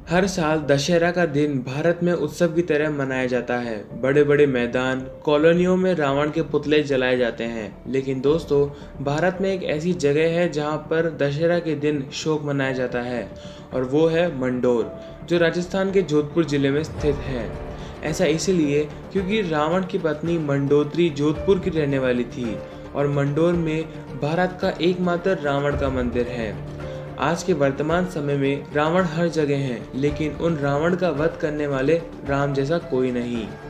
हर साल दशहरा का दिन भारत में उत्सव की तरह मनाया जाता है। बड़े बड़े मैदान, कॉलोनियों में रावण के पुतले जलाए जाते हैं। लेकिन दोस्तों, भारत में एक ऐसी जगह है जहां पर दशहरा के दिन शोक मनाया जाता है, और वो है मंडोर, जो राजस्थान के जोधपुर जिले में स्थित है। ऐसा इसलिए क्योंकि रावण की पत्नी मंडोदरी जोधपुर की रहने वाली थी, और मंडोर में भारत का एकमात्र रावण का मंदिर है। आज के वर्तमान समय में रावण हर जगह है, लेकिन उन रावण का वध करने वाले राम जैसा कोई नहीं।